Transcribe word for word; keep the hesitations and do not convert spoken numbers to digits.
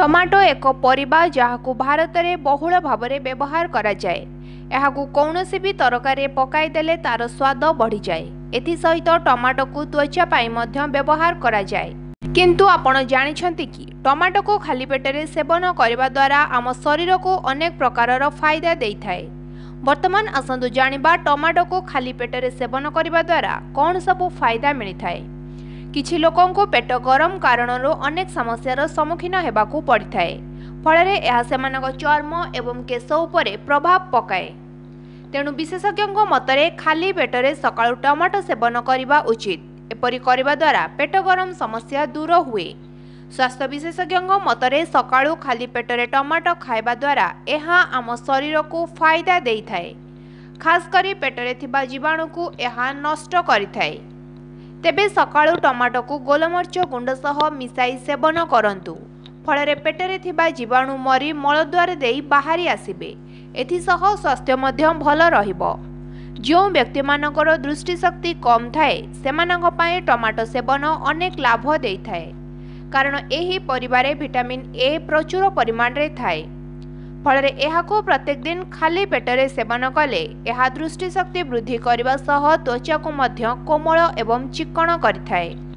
Tomato एक परिबा जहाकु भारत में बहुल भाव में व्यवहार करा जाए। एहाकु कौनसी भी तरकारी पकाई देले तार स्वाद बढ़ी जाए। एथि सहित टमाटो को त्वचा पाई मध्य व्यवहार करा जाए। किंतु आपण जानिछंती कि टमाटो को खाली पेटरे सेवन करने द्वारा आम शरीर को अनेक प्रकार फायदा देइथाए। वर्तमान आसंतु जानिबा टमाटो को खाली पेटरे सेवन करने द्वारा कौन सब फायदा मिलता है। किछि लोकों को पेट गरम कारणरो अनेक समस्यार सम्मुखीन हेबाकू पड़िथाए। फଳରେ ଏହା ସେମାନଙ୍କ ଚର୍ମ ଏବଂ କେଶ ଉପରେ ପ୍ରଭାବ ପକାଏ। ତେଣୁ ବିଶେଷଜ୍ଞଙ୍କ ମତରେ ଖାଲି ପେଟରେ ସକାଳୁ ଟମାଟୋ ସେବନ କରିବା ଉଚିତ। ଏପରି କରିବା ଦ୍ୱାରା ପେଟ ଗରମ ସମସ୍ୟା ଦୂର ହୁଏ। ସ୍ୱାସ୍ଥ୍ୟ ବିଶେଷଜ୍ଞଙ୍କ ମତରେ ସକାଳୁ ଖାଲି ପେଟରେ ଟମାଟୋ ଖାଇବା ଦ୍ୱାରା ଏହା ଆମ ଶରୀରକୁ ଫାଇଦା ଦେଇଥାଏ। ଖାସ୍ କରି ପେଟରେ ଥିବା ଜୀବାଣୁକୁ ଏହା ନଷ୍ଟ କରିଥାଏ। तेबे सकाळु टमाटो को गोलमरीच गुंड सह मिसाई सेवन करंतु। फଳରେ पेटरे थिबा जीवाणु मरी मलद्वार देई बाहरी आसिबे। एथिसह स्वास्थ्य मध्य भल रहिबो। जो व्यक्ति मानकर दृष्टिशक्ति कम थाए सेमानक पय टमाटो सेवन अनेक लाभ देइथाए। कारण एही परिबारे विटामिन ए प्रचुर परिमाण रे थाए। फଳରେ एहाको प्रत्येक दिन खाली पेटरे सेवन कले एहा दृष्टिशक्ति वृद्धि करने सह त्वचा को मध्य कोमल एवं चिक्कण करिथाए।